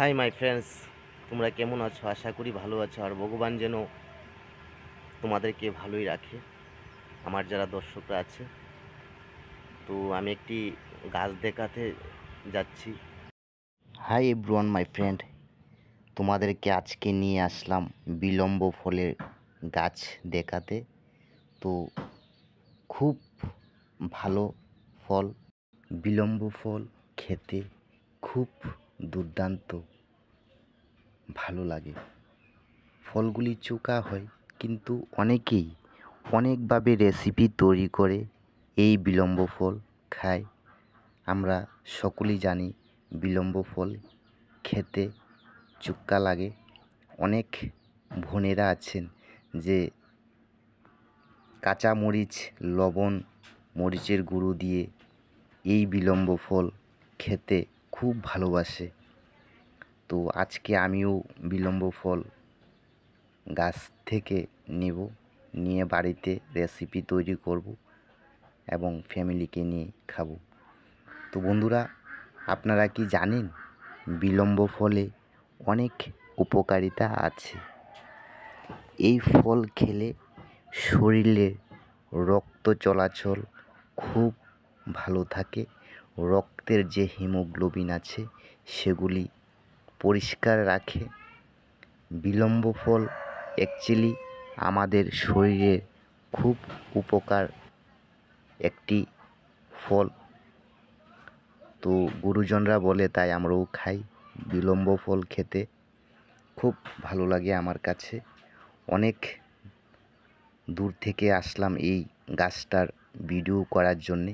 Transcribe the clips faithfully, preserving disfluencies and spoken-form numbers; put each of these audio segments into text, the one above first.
Hi my friends, তোমরা কেমন আছো? আশা করি ভালো আছো, আর ভগবান যেন তোমাদেরকে ভালোই রাখে। আমার যারা দর্শকরা আছে, তো আমি একটি গাছ দেখাতে যাচ্ছি। হাই এভরিওয়ান মাই ফ্রেন্ড, তোমাদেরকে আজকে নিয়ে আসলাম বিলম্ব ফলের গাছ দেখাতে। তো খুব ভালো ফল, বিলম্ব ফল খেতে খুব দুর্দান্ত ভালো লাগে। ফলগুলি চোখা হয়, কিন্তু অনেকেই অনেকভাবে রেসিপি তৈরি করে এই বিলম্ব ফল খায়। আমরা সকলেই জানি বিলম্ব ফল খেতে চোখা লাগে। অনেক বোনেরা আছেন যে কাঁচা মরিচ, লবণ, মরিচের গুঁড়ো দিয়ে এই বিলম্ব ফল খেতে খুব ভালোবাসে। তো আজকে আমিও বিলম্ব ফল গাছ থেকে নেব, নিয়ে বাড়িতে রেসিপি তৈরি করব এবং ফ্যামিলিকে নিয়ে খাবো। তো বন্ধুরা, আপনারা কি জানেন বিলম্ব ফলে অনেক উপকারিতা আছে? এই ফল খেলে শরীরে রক্ত চলাচল খুব ভালো থাকে। রক্তের যে হিমোগ্লোবিন আছে সেগুলি পরিষ্কার রাখে। বিলম্ব ফল অ্যাকচুয়ালি আমাদের শরীরের খুব উপকার একটি ফল। তো গুরুজনরা বলে, তাই আমরাও খাই। বিলম্ব ফল খেতে খুব ভালো লাগে আমার কাছে। অনেক দূর থেকে আসলাম এই গাছটার ভিডিও করার জন্যে।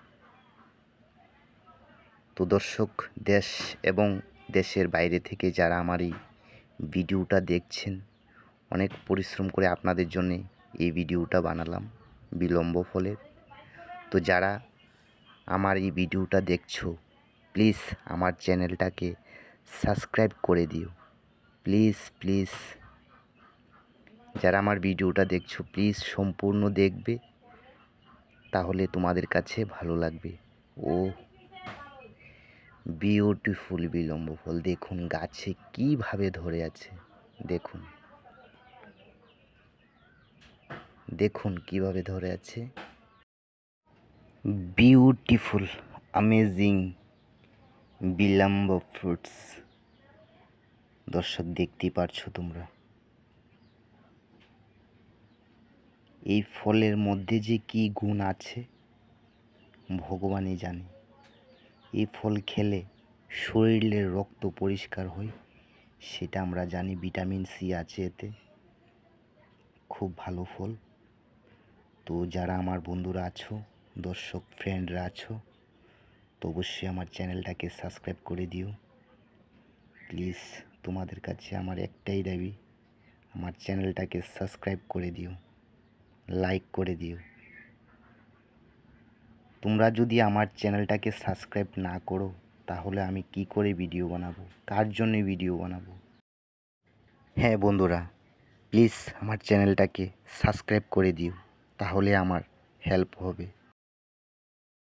তো দর্শক, দেশ এবং দেশের বাইরে থেকে যারা আমার এই ভিডিওটা দেখছেন, অনেক পরিশ্রম করে আপনাদের জন্যে এই ভিডিওটা বানালাম বিলম্ব ফলের। তো যারা আমার এই ভিডিওটা দেখছো, প্লিজ আমার চ্যানেলটাকে সাবস্ক্রাইব করে দিও। প্লিজ প্লিজ যারা আমার ভিডিওটা দেখছো, প্লিজ সম্পূর্ণ দেখবে, তাহলে তোমাদের কাছে ভালো লাগবে। ও বিউটিফুল বিলম্ব ফল, দেখুন গাছে কিভাবে ধরে আছে। দেখুন দেখুন কিভাবে ধরে আছে। বিউটিফুল, অ্যামেজিং বিলম্ব ফ্রুটস। দর্শক, দেখতেই পারছো তোমরা। এই ফলের মধ্যে যে কী গুণ আছে ভগবানই জানে। এই ফল খেলে শরীরের রক্ত পরিষ্কার হয়, সেটা আমরা জানি। ভিটামিন সি আছে এতে, খুব ভালো ফল। তো যারা আমার বন্ধুরা আছো, দর্শক ফ্রেন্ডরা আছো, তো অবশ্যই আমার চ্যানেলটাকে সাবস্ক্রাইব করে দিও। প্লিজ তোমাদের কাছে আমার একটাই দাবি, আমার চ্যানেলটাকে সাবস্ক্রাইব করে দিও, লাইক করে দিও। তোমরা যদি আমার চ্যানেলটাকে সাবস্ক্রাইব না করো, তাহলে আমি কি করে ভিডিও বানাবো? কার জন্য ভিডিও বানাবো? হ্যাঁ বন্ধুরা, প্লিজ আমার চ্যানেলটাকে সাবস্ক্রাইব করে দিও, তাহলে আমার হেল্প হবে।